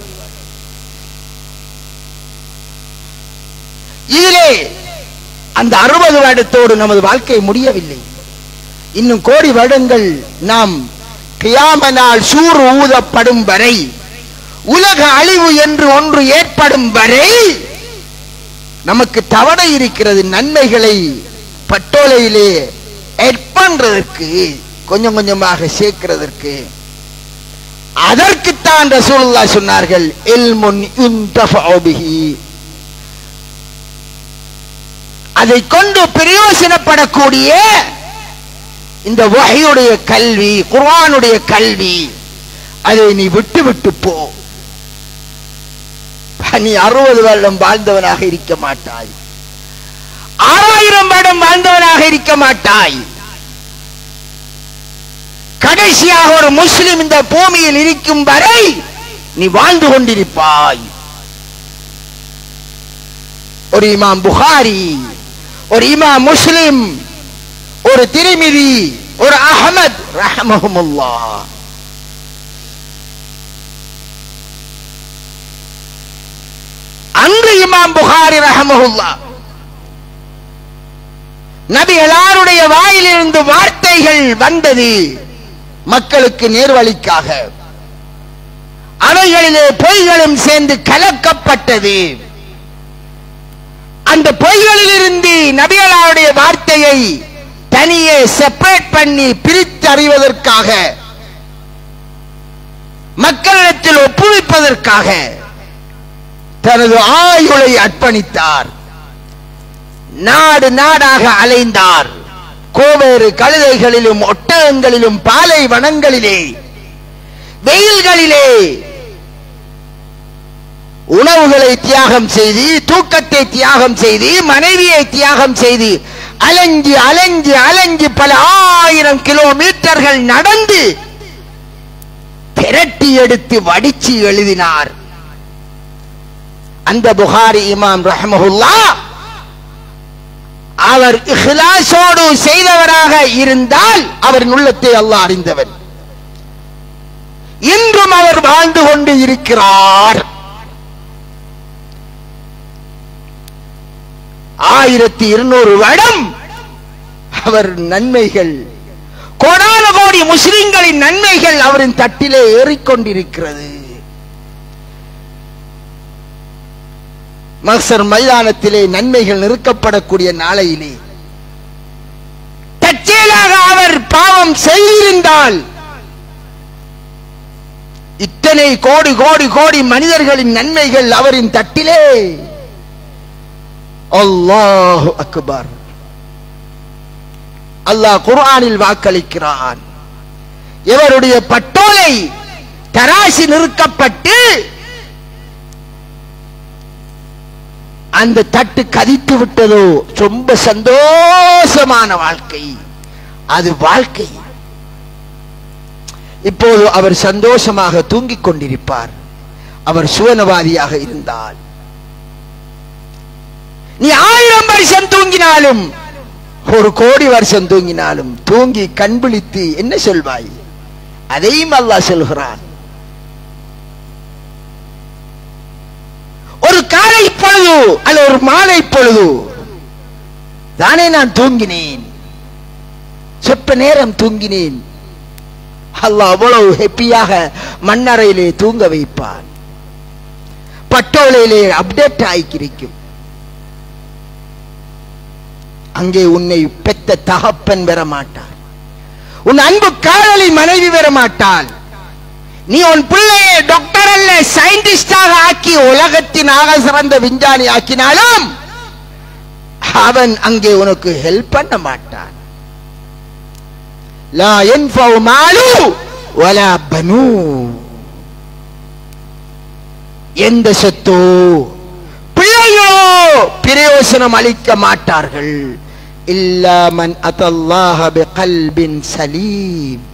இதிலே அந்த அறுபது வருடத்தோடு நமது வாழ்க்கை முடியவில்லை. இன்னும் கோடி வருடங்கள் நாம் கியாம நாள் சூறு ஊதப்படும் வரை, உலக அழிவு என்று ஒன்று ஏற்படும் வரை நமக்கு தவணை இருக்கிறது. நன்மைகளை பட்டோலையிலே ஆட் பண்றதற்கு, கொஞ்சம் கொஞ்சமாக சேர்க்கிறதற்கு. அதற்குத்தான் ரசூலுல்லாஹ் சொன்னார்கள், இல்முன் யுன்தஃபஉ பிஹி, அதை கொண்டு பிரயோஜனப்படக்கூடிய இந்த வஹ்யுடைய கல்வி, குர்ஆனுடைய கல்வி, அதை நீ விட்டு விட்டு போ. நீ அறுபது வருடம் வாழ்ந்தவனாக இருக்க மாட்டாய், ஆறாயிரம் வருடம் வாழ்ந்தவனாக இருக்க மாட்டாய். கடைசியாக ஒரு முஸ்லிம் இந்த பூமியில் இருக்கும் வரை நீ வாழ்ந்து கொண்டிருப்பாய். ஒரு இமாம் புகாரி, ஒரு இமாம் முஸ்லிம், ஒரு திரிமிதி, ஒரு அஹ்மத் ரஹ்மஹுமுல்லாஹ், அன்று இமாம் புகாரி ரஹ்மஹுல்லாஹ் நபி எல்லாருடைய வாயிலிருந்து வார்த்தைகள் வந்தது மக்களுக்கு நேர்வழிக்காக. அவைகளிலே பொய்களும் சேர்ந்து கலக்கப்பட்டது. அந்த பொய்களிலிருந்து நபிகளாருடைய வார்த்தையை தனியே செப்பரேட் பண்ணி பிரித்து அறிவதற்காக, மக்களிடத்தில் ஒப்புவிப்பதற்காக தனது ஆயுளை அர்ப்பணித்தார். நாடு நாடாக அலைந்தார். கோவேறு கழுதைகளிலும் ஒட்டகங்களிலும் பாலை வனங்களிலே வெயில்களிலே உணவுகளை தியாகம் செய்து, தூக்கத்தை தியாகம் செய்து, மனைவியை தியாகம் செய்து அலைஞ்சு அலைஞ்சு அலைஞ்சு பல ஆயிரம் கிலோமீட்டர்கள் நடந்து திரட்டி எடுத்து வடிச்சு எழுதினார். அந்த புகாரி இமாம் ரஹ்மஹுல்லாஹ் அவர் இஹ்லாஸோடு செய்தவராக இருந்தால் அவரின் உள்ளத்தை அல்லாஹ் அறிந்தவன். இன்றும் அவர் வாழ்ந்து கொண்டு இருக்கிறார். ஆயிரத்தி இருநூறு வருடம் அவர் நன்மைகள், கோடான கோடி முஸ்லிம்களின் நன்மைகள் அவரின் தட்டிலே ஏறிக்கொண்டிருக்கிறது. மஹ்ஷர் மைதானத்திலே நன்மைகள் நிறுக்கப்படக்கூடிய நாளையிலே தற்செயலாக அவர் பாவம் செய்திருந்தால் இத்தனை கோடி கோடி கோடி மனிதர்களின் நன்மைகள் அவரின் தட்டிலே. அல்லாஹு அக்பர். அல்லாஹ் குர்ஆனில் வாக்களிக்கிறான், இவருடைய பட்டோலை தராசி நிறுக்கப்பட்டு அந்த தட்டு கதித்து விட்டதோ, ரொம்ப சந்தோஷமான வாழ்க்கை அது வாழ்க்கை. இப்போது அவர் சந்தோஷமாக தூங்கிக் கொண்டிருப்பார். அவர் சுவனவாதியாக இருந்தால் நீ ஆயிரம் வருஷம் தூங்கினாலும், ஒரு கோடி வருஷம் தூங்கினாலும் தூங்கி கண்பிழித்து என்ன சொல்வாய்? அதையும் அல்லாஹ் சொல்கிறான். ஒரு காலை பொழுது அல்ல ஒரு மாலை பொழுது தானே நான் தூங்கினேன், சொற்ப நேரம் தூங்கினேன். அல்லாஹ் அவ்வளவு ஹெப்பியாக மண்ணறையிலே தூங்க வைப்பான். பட்டோலையிலே அப்டேட் ஆகியிருக்கும். அங்கே உன்னை பெத்த தகப்பன் பெற மாட்டார், உன் அன்பு காதலி மனைவி பெற மாட்டாள். நீ உன் பிள்ளையை டாக்டர் அல்ல சயின்டிஸ்டாக ஆக்கி உலகத்தின் ஆக சிறந்த விஞ்ஞானி ஆக்கினாலும் அவன் அங்கே உனக்கு ஹெல்ப் பண்ண மாட்டான். லா யன்ஃபஉ மாலு வலா பனூ. எந்த சொத்தோ பிள்ளையோ பிரயோசனம் அளிக்க மாட்டார்கள். இல்லா மன் அத்தல்லாஹ பிகல்பின் சலீம்.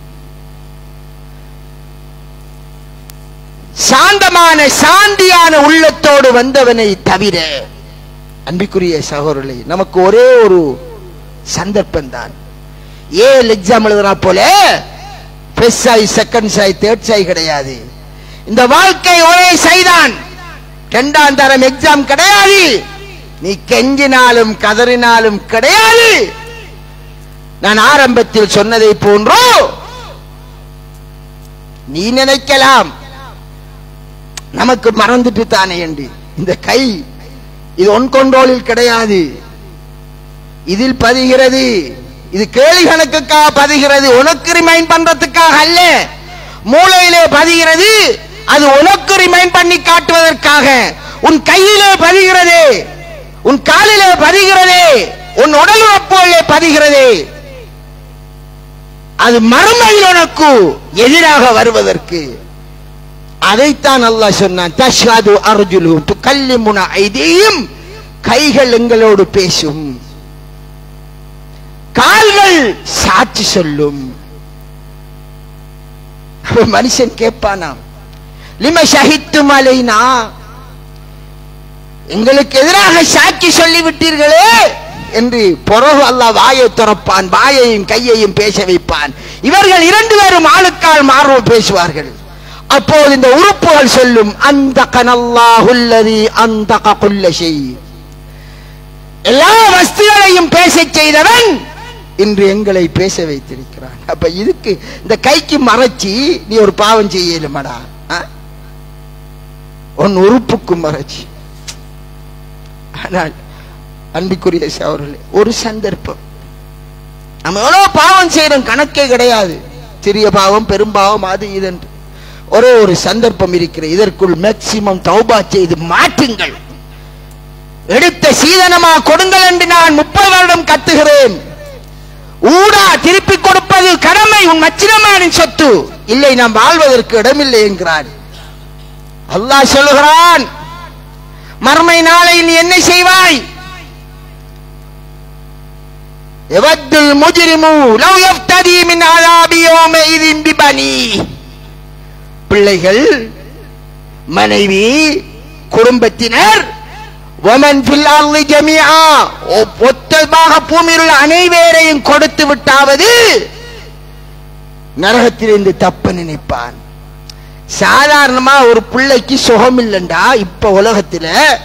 சாந்தமான சாந்தியான உள்ளத்தோடு வந்தவனை தவிர. அன்பிற்குரிய சகோதரர்களே, நமக்கு ஒரே ஒரு சந்தர்ப்பம் தான். ஏழு எக்ஸாம் எழுதுறா போல ஃபர்ஸ்ட் சாய், செகண்ட் சாய், தேர்ட் சாய் கிடையாது. இந்த வாழ்க்கை ஒரே சைதான். இரண்டாம் தரம் எக்ஸாம் கிடையாது. நீ கெஞ்சினாலும் கதறினாலும் கிடையாது. நான் ஆரம்பத்தில் சொன்னதை போன்றோ நீ நினைக்கலாம் நமக்கு மறந்துட்டு தானே என்று. இந்த கை இது ஒன் கண்ட்ரோலில் கிடையாது, இதில் பதிகிறது. இது கேள்வி கணக்குக்காக பதிகிறது, உனக்கு ரிமைண்ட் பண்றதுக்காக அல்ல. மூளையிலே பதிகிறது, அது உனக்கு ரிமைண்ட் பண்ணி காட்டுவதற்காக. உன் கையிலே பதிகிறது, உன் காலிலே பதிகிறது, உன் உடல் உறுப்புகளிலே பதிகிறது. அது மறுமையில் உனக்கு எதிராக வருவதற்கு. அதைத்தான் அல்லாஹ் சொன்னான். தஷ்ஹது அர்ஜுலுஹும் துகல்லிமுனா ஐதீஹிம். கைகள் எங்களோடு பேசும், கால்கள் சாட்சி சொல்லும். மனுஷன் கேட்பானா, லிம ஷஹித்தும் அலைனா, எங்களுக்கு எதிராக சாட்சி சொல்லி விட்டீர்களே என்று. பிறகு அல்லாஹ் வாயை திறப்பான், வாயையும் கையையும் பேச வைப்பான். இவர்கள் இரண்டு பேரும் ஆளுக்கால் மாறு பேசுவார்கள். அப்போது இந்த உறுப்புகள் சொல்லும், அந்தகனல்லாஹுல்லதி அந்தக குல்ல ஷை. எல்லா வஸ்துகளையும் பேச செய்தவன் இன்று எங்களை பேச வைத்திருக்கிறான். அப்ப இதுக்கு இந்த கைக்கு மறைச்சி நீ ஒரு பாவம் செய்யலுமாடா, உன் உறுப்புக்கு மறைச்சி. ஆனால் அன்பிற்குரிய சகோதரர்களே, ஒரு சந்தர்ப்பம் நம்ம எவ்வளவு பாவம் செய்யறோம், கணக்கே கிடையாது. சிறிய பாவம், பெரும்பாவம், அது இது. ஒரே ஒரு சந்தர்ப்பம் இருக்கிறது, இதற்குள் மேக்சிமம் தௌபா செய்து மாற்றுங்கள். எடுத்த சீதனமா கொடுங்கள் என்று நான் முப்பது வருடம் கத்துகிறேன். ஊடா திருப்பி கொடுப்பது கடமை, உன் மச்சினமானின் சொத்து. இல்லை, நாம் வாழ்வதற்கு இடமில்லை என்கிறான். அல்லாஹ் சொல்லுகிறான், மறுமை நாளையில் நீ என்ன செய்வாய்? யவத்துல் முஜ்ரிமு லவ் யஃப்ததி மின் அஸாபி யௌமஇதின் பிபனி. பிள்ளைகள், மனைவி, குடும்பத்தினர், வமன் ஃபில் அர்தி ஜமீஆ, ஒத்தமாக பூமியில் உள்ள அனைவரையும் கொடுத்து விட்டாவது நரகத்திலிருந்து தப்ப நினைப்பான். சாதாரணமா ஒரு பிள்ளைக்கு சுகம் இல்லைண்டா, இப்ப உலகத்துல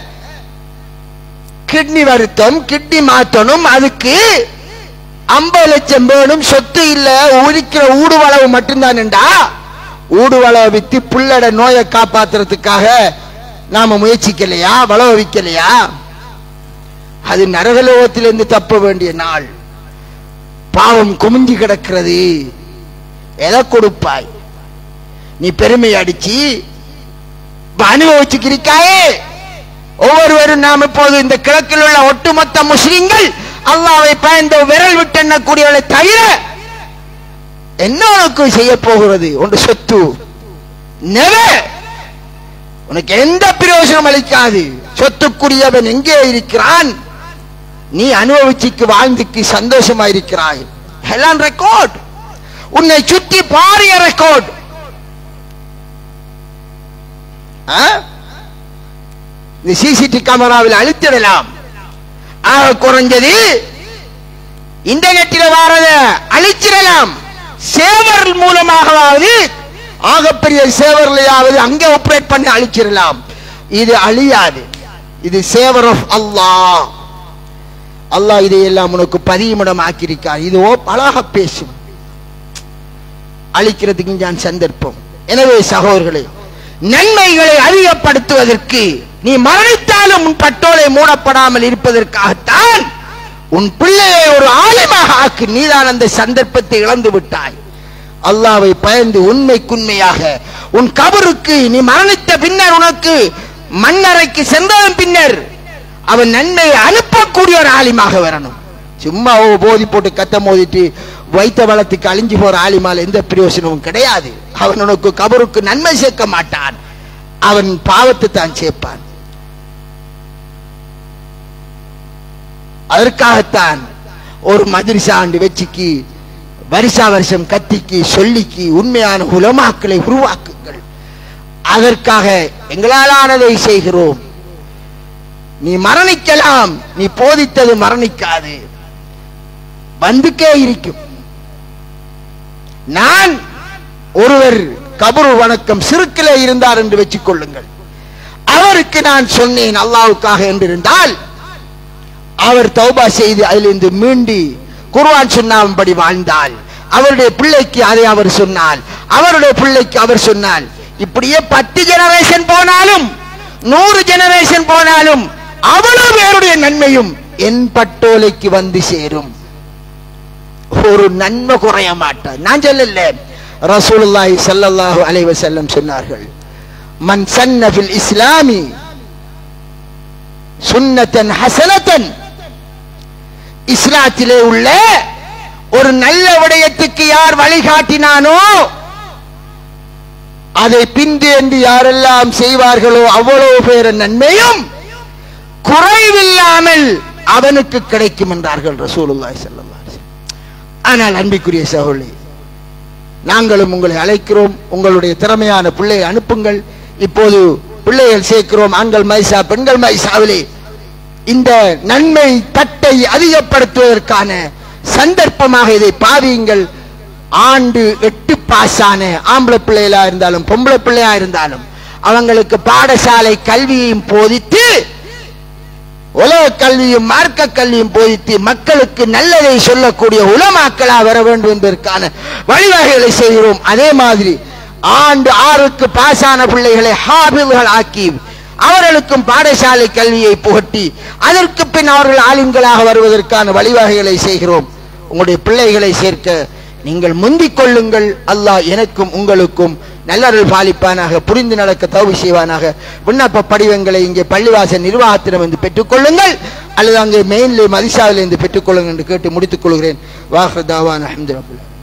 கிட்னி வருத்தம், கிட்னி மாத்தணும், அதுக்கு ஐம்பது லட்சம் வேணும், சொத்து இல்ல, உரிக்கிற ஊடுவளவு மட்டும்தான்டா. ஊடுவளவு வித்து பிள்ளட நோயை காப்பாத்துறதுக்காக நாம முயற்சிக்கலையா, வளவ விக்கலையா? அது நரகலோகத்திலிருந்து தப்ப வேண்டிய நாள். பாவம் குமிஞ்சி கிடக்கிறது. எதை கொடுப்பாய்? நீ பெருமை அடிச்சு அனுபவிச்சுக்கிறிக்காயே. ஒவ்வொருவரும் நாம் இப்போது இந்த கிழக்கில் உள்ள ஒட்டுமொத்த முஸ்லிம்கள் அல்லாஹ்வை பயந்த விரல் விட்டு எண்ணக்கூடியவர்களை தவிர என்ன உனக்கு செய்ய போகிறது? உன் சொத்து நெவர், உனக்கு எந்த பிரயோஜனம் அளிக்காது. சொத்துக்குரியவன் எங்கே இருக்கிறான்? நீ அனுபவிச்சுக்கு வாழ்ந்துக்கு சந்தோஷமா இருக்கிறாய். எல்லாம் ரெக்கார்ட், உன்னை சுற்றி பாரிய ரெக்கார்ட். இந்த சிசிடி கேமராவில் அழித்திடலாம். ஆக குறைஞ்சது இன்டர்நெட்டில் வாரத அழிச்சிடலாம். சேவர் மூலமாகவாவது, ஆகப்பெரிய சேவர்களையாவது அங்கே ஆபரேட் பண்ணி அழிச்சிடலாம். இது அழியாது. இது சேவர் ஆஃப் அல்லாஹ். அல்லாஹ் இதையெல்லாம் உனக்கு பதியுமிடம் ஆக்கியிருக்கார். இதுவோ அழகா பேசும், அழிக்கிறதுக்கு நான் சந்தர்ப்பம். எனவே சகோதரர்களே, நன்மைகளை அதிகப்படுத்துவதற்கு நீ மரணித்தாலும் உன் பட்டோலை மூடப்படாமல் இருப்பதற்காகத்தான் உன் பிள்ளையை ஒரு ஆலிமாக ஆக்கு. நீதான் அந்த சந்தர்ப்பத்தை இழந்து விட்டாய். அல்லாஹ்வை பயந்து உண்மைக்குண்மையாக உன் கபருக்கு நீ மரணித்த பின்னர், உனக்கு மண்ணறைக்கு சென்றதன் பின்னர் அவன் நன்மையை அனுப்பக்கூடிய ஒரு ஆலிமாக வரணும். சும்மா போதி போட்டு கத்த மோதிட்டு வைத்த வளத்துக்கு அழிஞ்சு போற ஆலிமால எந்த பிரயோசனமும் கிடையாது. அவன் உனக்கு கபருக்கு நன்மை சேர்க்க மாட்டான், அவன் பாவத்தை தான் சேர்ப்பான். அதற்காகத்தான் ஒரு மதரசா ஆண்டு வெச்சிக்கு வருஷா வருஷம் கத்திக்கு சொல்லிக்கு உண்மையான உலமாக்களை உருவாக்குங்கள். அதற்காக எங்களாலானதை செய்கிறோம். நீ மரணிக்கலாம், நீ போதித்தது மரணிக்காது, வந்துக்கே இருக்கும். நான் ஒருவர் கபரு வணக்கம் சிறுக்கிலே இருந்தார் என்று வச்சுக் கொள்ளுங்கள். அவருக்கு நான் சொன்னேன் அல்லாஹ்வுக்காக என்றிருந்தால், அவர் தௌபா செய்து அதிலிருந்து மீண்டு குர்ஆன் சொன்னபடி வாழ்ந்தால், அவருடைய பிள்ளைக்கு அதை அவர் சொன்னால், அவருடைய பிள்ளைக்கு அவர் சொன்னால், இப்படியே பத்து ஜெனரேஷன் போனாலும் நூறு ஜெனரேஷன் போனாலும் அவ்வளவு பேருடைய நன்மையும் என் பட்டோலைக்கு வந்து சேரும். ஒரு நன்மை குறைய மாட்டார். நான் சொல்லல, ரசூலுல்லாஹி ஸல்லல்லாஹு அலைஹி வஸல்லம் சொன்னார்கள், மன் சன்ன ஃபில் இஸ்லாமி சுன்னத்தன் ஹஸனத்தன், இஸ்லாத்திலே உள்ள ஒரு நல்ல விடயத்துக்கு யார் வழிகாட்டினானோ அதை பின்பு என்று யாரெல்லாம் செய்வார்களோ அவ்வளவு பேர் நன்மையும் குறைவில்லாமல் அவனுக்கு கிடைக்கும் என்றார்கள் ரசூலுல்லாஹி ஸல்லல்லாஹு அலைஹி வஸல்லம். ஆனால் அன்பிற்குரிய சகோதரி, நாங்களும் உங்களை அழைக்கிறோம், உங்களுடைய திறமையான பிள்ளையை அனுப்புங்கள். இப்போது பிள்ளைகள் சேர்க்கிறோம், ஆண்கள் மைசா பெண்கள் மைசாவிலே இந்த நன்மை தட்டை அதிகப்படுத்துவதற்கான சந்தர்ப்பமாக இதை பாவியுங்கள். ஆண்டு எட்டு பாஸான ஆம்பளை பிள்ளைகளா இருந்தாலும் பொம்பளை பிள்ளையா இருந்தாலும் அவங்களுக்கு பாடசாலை கல்வியையும் போதித்து, உலக கல்வியும் மார்க்க கல்வியும் போதித்து மக்களுக்கு நல்லதை சொல்லக்கூடிய உலமாக்களா வர வேண்டும் என்பதற்கான வழிவகைகளை செய்கிறோம். அதே மாதிரி ஆண்டு ஆறுக்கு பாஸான பிள்ளைகளை ஹாபில்கள் ஆக்கி அவர்களுக்கும் பாடசாலை கல்வியை புகட்டி அதற்கு பின் அவர்கள் ஆலிம்களாக வருவதற்கான வழிவகைகளை செய்கிறோம். உங்களுடைய பிள்ளைகளை சேர்க்க நீங்கள் முந்திக் கொள்ளுங்கள். அல்லாஹ் எனக்கும் உங்களுக்கும் நல்லருள் பாலிப்பானாக, புரிந்து நடக்க தௌபி செய்வானாக. விண்ணப்ப படிவங்களை இங்கே பள்ளிவாசல் நிர்வாகத்திடம் வந்து பெற்றுக் கொள்ளுங்கள், அல்லது அங்கே மெயின்ல மதிசாவில் இருந்து பெற்றுக் கொள்ளுங்கள் என்று கேட்டு முடித்துக் கொள்கிறேன். வாஹிர் தாவானா அல்ஹம்துலில்லாஹ்.